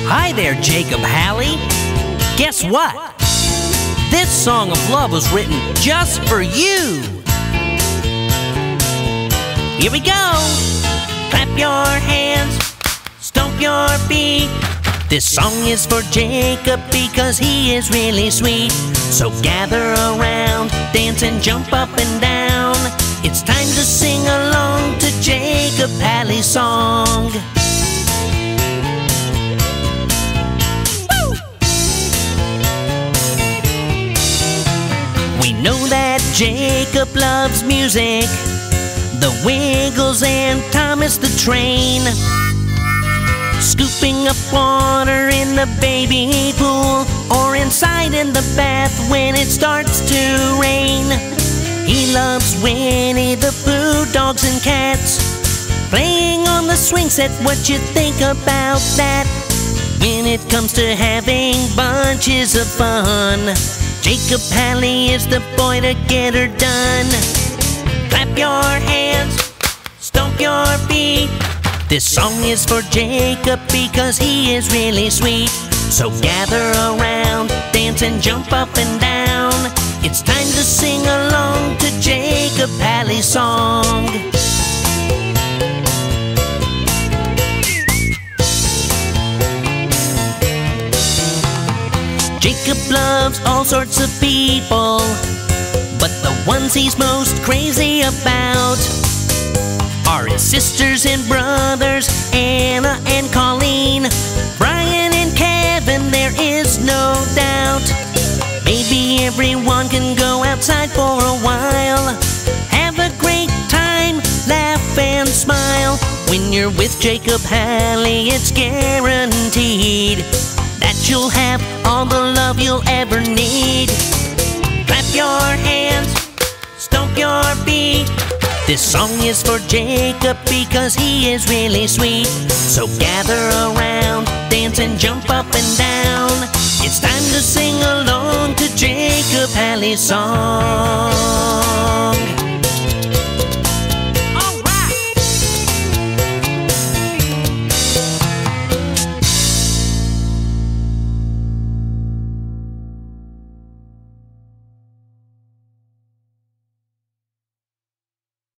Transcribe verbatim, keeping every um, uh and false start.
Hi there, Jacob Halley. Guess what? This song of love was written just for you. Here we go. Clap your hands, stomp your feet. This song is for Jacob because he is really sweet. So gather around, dance and jump up and down. It's time to sing along to Jacob Halley's song. We know that Jacob loves music, the Wiggles and Thomas the Train, scooping up water in the baby pool, or inside in the bath when it starts to rain. He loves Winnie the Pooh, dogs and cats, playing on the swing set. What you think about that? When it comes to having bunches of fun, Jacob Halley is the boy to get her done. Clap your hands, stomp your feet. This song is for Jacob because he is really sweet. So gather around, dance and jump up and down. It's time to sing along to Jacob Halley's song. Jacob loves all sorts of people, but the ones he's most crazy about are his sisters and brothers, Anna and Colleen, Brian and Kevin, there is no doubt. Maybe everyone can go outside for a while, have a great time, laugh and smile. When you're with Jacob Halley, it's guaranteed that you'll have all the love you'll ever need. Clap your hands, stomp your feet. This song is for Jacob because he is really sweet. So gather around, dance and jump up and down. It's time to sing along to Jacob Halley's song.